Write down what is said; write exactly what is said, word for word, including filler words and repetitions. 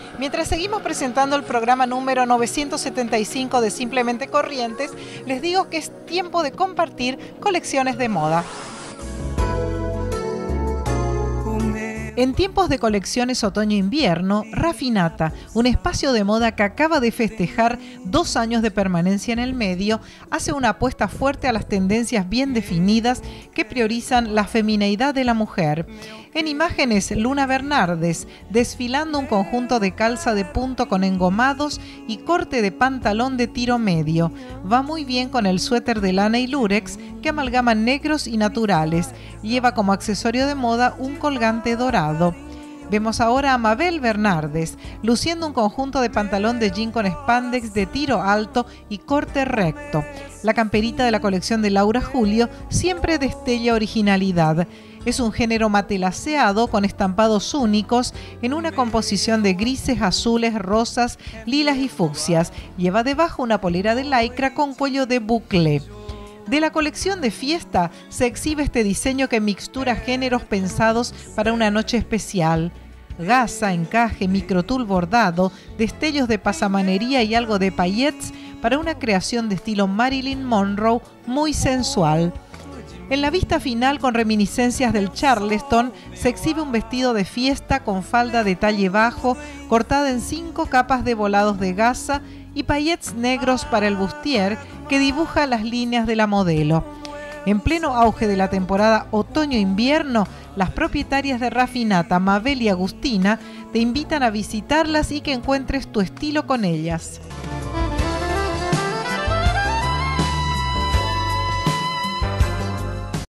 Mientras seguimos presentando el programa número novecientos setenta y cinco de Simplemente Corrientes, les digo que es tiempo de compartir colecciones de moda. En tiempos de colecciones otoño-invierno, Raffinata, un espacio de moda que acaba de festejar dos años de permanencia en el medio, hace una apuesta fuerte a las tendencias bien definidas que priorizan la femineidad de la mujer. En imágenes, Luna Bernardes, desfilando un conjunto de calza de punto con engomados y corte de pantalón de tiro medio. Va muy bien con el suéter de lana y lurex que amalgaman negros y naturales. Lleva como accesorio de moda un colgante dorado. Vemos ahora a Mabel Bernardes, luciendo un conjunto de pantalón de jean con spandex de tiro alto y corte recto. La camperita de la colección de Laura Julio siempre destella originalidad. Es un género matelaceado con estampados únicos en una composición de grises, azules, rosas, lilas y fucsias. Lleva debajo una polera de lycra con cuello de bucle. De la colección de fiesta se exhibe este diseño que mixtura géneros pensados para una noche especial. Gasa, encaje, microtul bordado, destellos de pasamanería y algo de paillettes para una creación de estilo Marilyn Monroe muy sensual. En la vista final, con reminiscencias del Charleston, se exhibe un vestido de fiesta con falda de talle bajo, cortada en cinco capas de volados de gasa y paillettes negros para el bustier, que dibuja las líneas de la modelo. En pleno auge de la temporada otoño-invierno, las propietarias de Raffinata, Mabel y Agustina, te invitan a visitarlas y que encuentres tu estilo con ellas.